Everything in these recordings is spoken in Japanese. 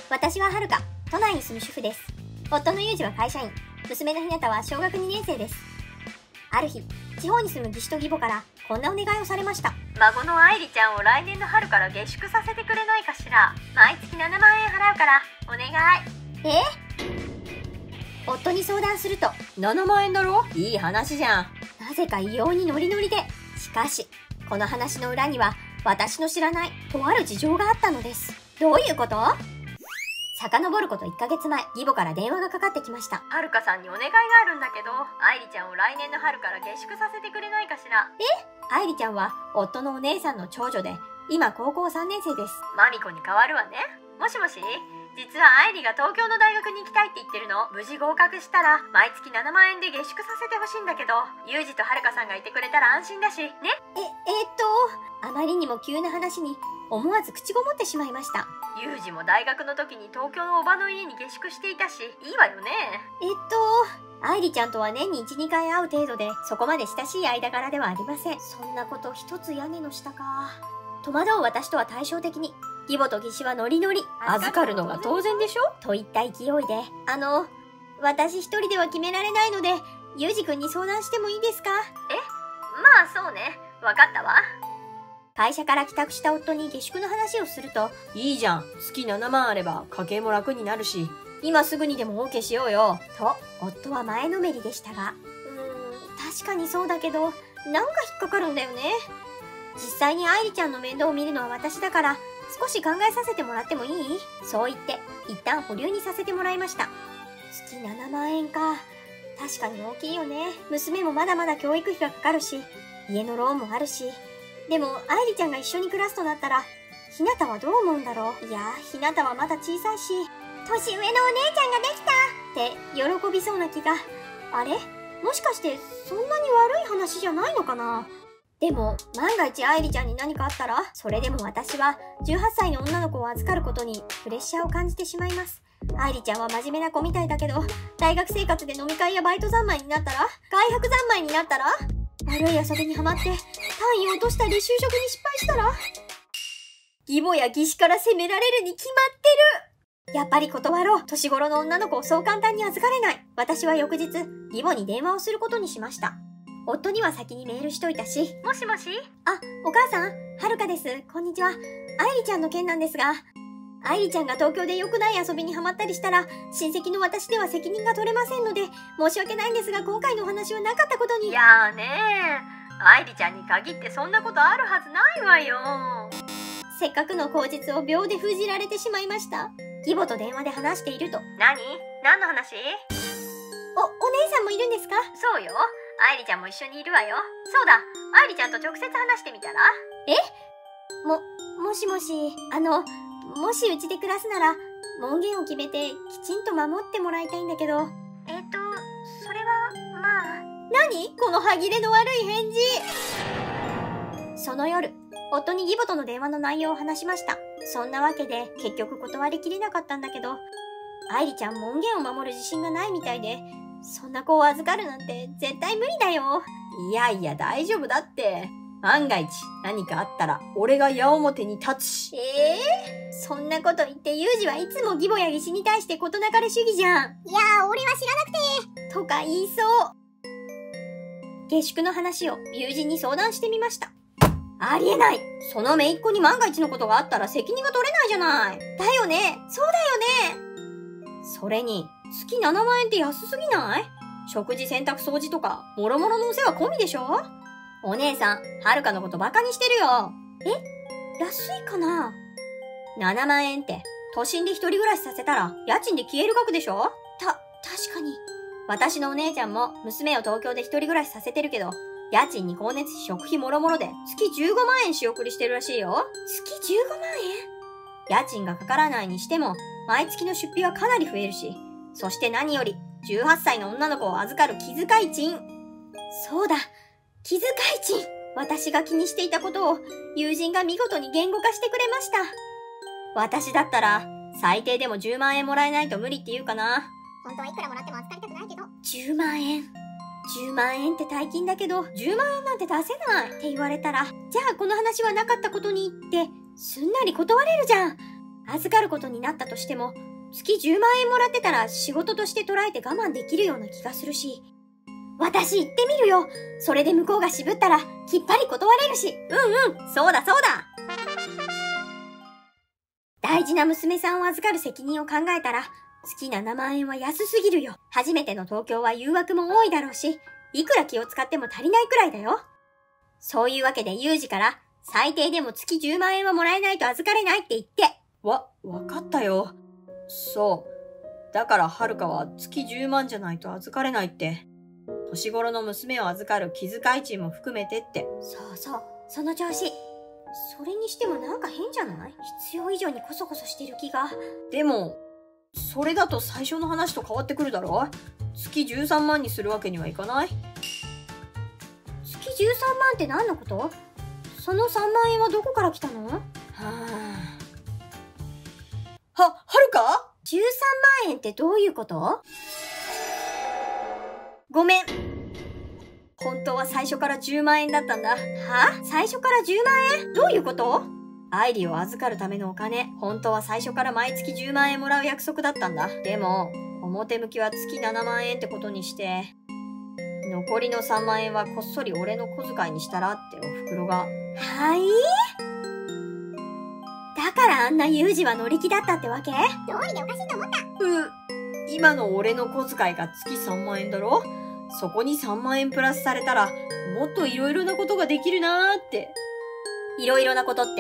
私ははるか、都内に住む主婦です。夫のユージは会社員、娘のひなたは小学2年生です。ある日、地方に住む義士と義母からこんなお願いをされました。 孫の愛梨ちゃんを来年の春から下宿させてくれないかしら。毎月7万円払うからお願い。 夫に相談すると、 7万円だろ、いい話じゃん。 なぜか異様にノリノリで。しかし、この話の裏には私の知らないとある事情があったのです。どういうこと？遡ること1ヶ月前、義母から電話がかかってきました。 はるかさんにお願いがあるんだけど、愛梨ちゃんを来年の春から下宿させてくれないかしら。 愛梨ちゃんは夫のお姉さんの長女で、今高校3年生です。 マミコに変わるわね。もしもし、実は愛梨が東京の大学に行きたいって言ってるの。無事合格したら毎月7万円で下宿させてほしいんだけど、ユージとはるかさんがいてくれたら安心だしね。 あまりにも急な話に思わず口ごもってしまいました。 ユージも大学の時に東京のおばの家に下宿していたし、いいわよね。 愛梨ちゃんとは年に 1,2 回会う程度で、そこまで親しい間柄ではありません。そんなこと一つ屋根の下か。戸惑う私とは対照的に、義母と義士はノリノリ。 預かるのが当然でしょといった勢いで、私一人では決められないので、ユージ君に相談してもいいですか？ まあそうね。わかったわ。 会社から帰宅した夫に下宿の話をすると、 いいじゃん。月7万あれば家計も楽になるし、今すぐにでも OK しようよ。 と、夫は前のめりでしたが、確かにそうだけど、なんか引っかかるんだよね。実際に愛梨ちゃんの面倒を見るのは私だから、少し考えさせてもらってもいい？そう言って、一旦保留にさせてもらいました。月7万円か。確かに大きいよね。娘もまだまだ教育費がかかるし、家のローンもあるし。でも、愛梨ちゃんが一緒に暮らすとなったら、ひなたはどう思うんだろう。いや、ひなたはまだ小さいし、年上のお姉ちゃんができたって喜びそうな気が。あれ？もしかしてそんなに悪い話じゃないのかな？でも、万が一愛梨ちゃんに何かあったら、それでも私は18歳の女の子を預かることにプレッシャーを感じてしまいます。愛梨ちゃんは真面目な子みたいだけど、大学生活で飲み会やバイト三昧になったら、外泊三昧になったら、悪い遊びにはまって単位を落としたり就職に失敗したら、義母や義士から責められるに決まってる。やっぱり断ろう。年頃の女の子をそう簡単に預かれない。私は翌日、義母に電話をすることにしました。夫には先にメールしといたし。 もしもし？ お母さん、はるかです。こんにちは。愛梨ちゃんの件なんですが、愛梨ちゃんが東京で良くない遊びにハマったりしたら、親戚の私では責任が取れませんので、申し訳ないんですが、今回のお話はなかったことに。 いやーねー、愛梨ちゃんに限ってそんなことあるはずないわよ。 せっかくの口実を秒で封じられてしまいました。義母と電話で話していると。 何の話？ お姉さんもいるんですか？ そうよ。愛梨ちゃんも一緒にいるわよ。そうだ、愛梨ちゃんと直接話してみたら？ もしもし、もしうちで暮らすなら、門限を決めてきちんと守ってもらいたいんだけど。 それは、まあ。 何？この歯切れの悪い返事。その夜、夫に義母との電話の内容を話しました。そんなわけで、結局断りきれなかったんだけど、愛梨ちゃん門限を守る自信がないみたいで、そんな子を預かるなんて絶対無理だよ。 いやいや大丈夫だって。万が一何かあったら俺が矢面に立つし。 そんなこと言ってユージはいつも義母や義士に対して事なかれ主義じゃん。いやー、俺は知らなくて。とか言いそう。下宿の話を友人に相談してみました。ありえない。その姪っ子に万が一のことがあったら責任が取れないじゃない。だよね。そうだよね。それに、月7万円って安すぎない？食事、洗濯、掃除とか、もろもろのお世話込みでしょ？お姉さん、はるかのことバカにしてるよ。安いかな？ 7 万円って、都心で一人暮らしさせたら、家賃で消える額でしょ？確かに。私のお姉ちゃんも、娘を東京で一人暮らしさせてるけど、家賃に光熱費、食費もろもろで、月15万円仕送りしてるらしいよ。月15万円？家賃がかからないにしても、毎月の出費はかなり増えるし、そして何より、18歳の女の子を預かる気遣い賃。そうだ、気遣い賃。私が気にしていたことを、友人が見事に言語化してくれました。私だったら、最低でも10万円もらえないと無理って言うかな。 本当はいくらもらっても預かりたくないけど。 10万円。10万円って大金だけど、10万円なんて出せないって言われたら、じゃあこの話はなかったことにって、すんなり断れるじゃん。 預かることになったとしても、月10万円もらってたら仕事として捉えて我慢できるような気がするし、私行ってみるよ。それで向こうが渋ったらきっぱり断れるし。そうだそうだ。大事な娘さんを預かる責任を考えたら、月7万円は安すぎるよ。初めての東京は誘惑も多いだろうし、いくら気を使っても足りないくらいだよ。そういうわけでユージから最低でも月10万円はもらえないと預かれないって言って。 わかったよ。そう。だからはるかは月10万じゃないと預かれないって。年頃の娘を預かる気遣い賃も含めてって。 そうそう、その調子。それにしてもなんか変じゃない？必要以上にコソコソしてる気が。 でも、それだと最初の話と変わってくるだろ？月13万にするわけにはいかない？ 月13万って何のこと？その3万円はどこから来たの？ はるか？ 13万円ってどういうこと？ ごめん。本当は最初から10万円だったんだ。 は？最初から10万円？どういうこと？ 愛理を預かるためのお金、本当は最初から毎月10万円もらう約束だったんだ。でも、表向きは月7万円ってことにして、残りの3万円はこっそり俺の小遣いにしたらってお袋が。 はい？だからあんなユージは乗り気だったってわけ？ どうりでおかしいと思った。 今の俺の小遣いが月3万円だろ？そこに3万円プラスされたら、もっといろいろなことができるなーって。 いろいろなことって？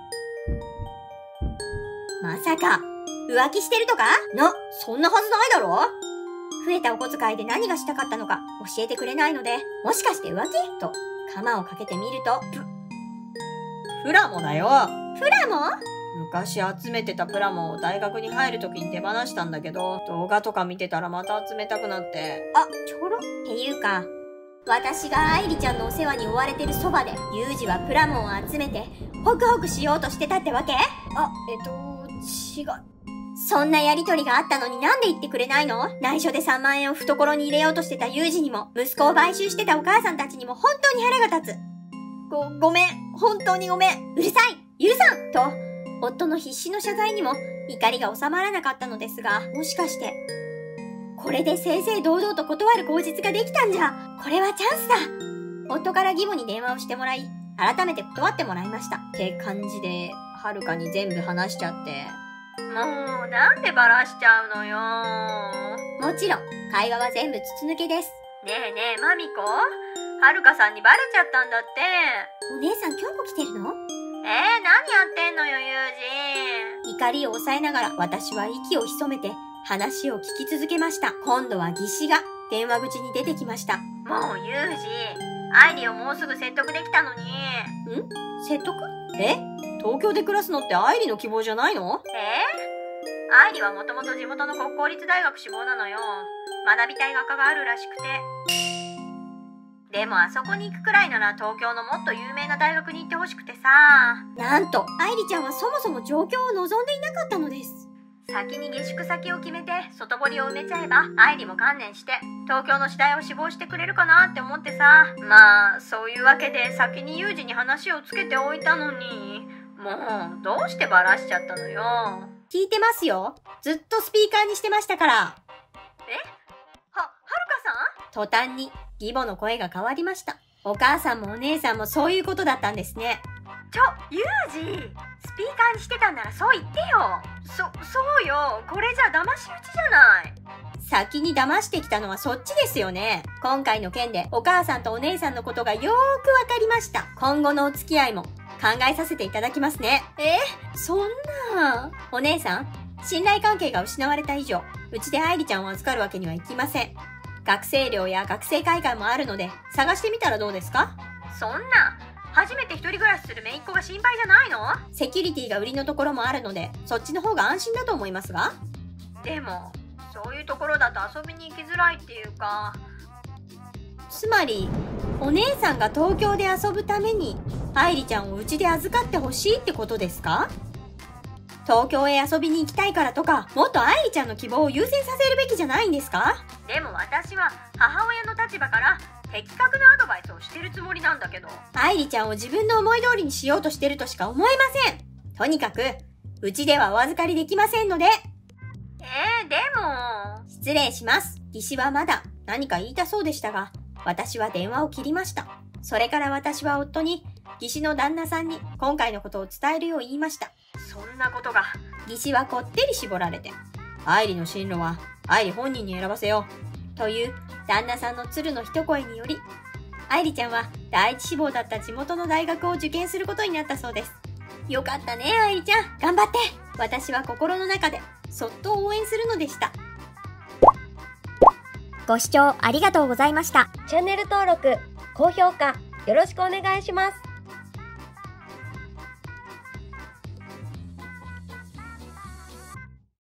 まさか、浮気してるとか？ そんなはずないだろ？ 増えたお小遣いで何がしたかったのか教えてくれないので、もしかして浮気？と、鎌をかけてみると、 プラモだよ。 プラモ？ 昔集めてたプラモを大学に入るときに手放したんだけど、動画とか見てたらまた集めたくなって。 ちょろっていうか、私が愛理ちゃんのお世話に追われてるそばで、ユージはプラモンを集めて、ホクホクしようとしてたってわけ？ 違う。 そんなやりとりがあったのになんで言ってくれないの？内緒で3万円を懐に入れようとしてたユージにも、息子を買収してたお母さんたちにも本当に腹が立つ。 ごめん。本当にごめん。 うるさい！許さん！と、夫の必死の謝罪にも怒りが収まらなかったのですが、もしかして、これで正々堂々と断る口実ができたんじゃ。これはチャンスだ。夫から義母に電話をしてもらい、改めて断ってもらいました。 って感じで、はるかに全部話しちゃって。もう、なんでバラしちゃうのよ。 もちろん、会話は全部筒抜けです。 ねえ、マミコ。はるかさんにバレちゃったんだって。 お姉さん今日も来てるの？ 何やってんのよ、ユージ。 怒りを抑えながら私は息を潜めて話を聞き続けました。今度は義士が電話口に出てきました。 もうユージ、愛理をもうすぐ説得できたのに。 説得？ 東京で暮らすのって愛理の希望じゃないの？愛理はもともと地元の国公立大学志望なのよ。学びたい学科があるらしくて。でもあそこに行くくらいなら東京のもっと有名な大学に行ってほしくてさ。 なんと、愛理ちゃんはそもそも上京を望んでいなかったのです。 先に下宿先を決めて外堀を埋めちゃえば、愛理も観念して東京の次第を志望してくれるかなって思ってさ。まあそういうわけで先にユージに話をつけておいたのに、もうどうしてバラしちゃったのよ。 聞いてますよ。ずっとスピーカーにしてましたから。 はるかさん？途端に義母の声が変わりました。お母さんもお姉さんもそういうことだったんですね。 ユージ、スピーカーにしてたんならそう言ってよ。そうよ。これじゃ騙し討ちじゃない。 先に騙してきたのはそっちですよね。今回の件でお母さんとお姉さんのことがよーくわかりました。今後のお付き合いも考えさせていただきますね。 そんな。 お姉さん、信頼関係が失われた以上、うちで愛理ちゃんを預かるわけにはいきません。学生寮や学生会館もあるので探してみたらどうですか？ そんな、初めて一人暮らしする姪っ子が心配じゃないの？ セキュリティが売りのところもあるので、そっちの方が安心だと思いますが。 でも、そういうところだと遊びに行きづらいっていうか。 つまり、お姉さんが東京で遊ぶために、愛理ちゃんをうちで預かってほしいってことですか？東京へ遊びに行きたいからとか、もっと愛理ちゃんの希望を優先させるべきじゃないんですか？ でも私は母親の立場から的確なアドバイスをしてるつもりなんだけど。 愛理ちゃんを自分の思い通りにしようとしてるとしか思えません。とにかく、 うちではお預かりできませんので。 でも。 失礼します。義士はまだ何か言いたそうでしたが、私は電話を切りました。それから私は夫に、義士の旦那さんに今回のことを伝えるよう言いました。 そんなことが。 義士はこってり絞られて、愛理の進路は愛理本人に選ばせよう。という旦那さんの鶴の一声により、愛理ちゃんは第一志望だった地元の大学を受験することになったそうです。よかったね、愛理ちゃん。頑張って。私は心の中でそっと応援するのでした。 ご視聴ありがとうございました。 チャンネル登録、高評価よろしくお願いします。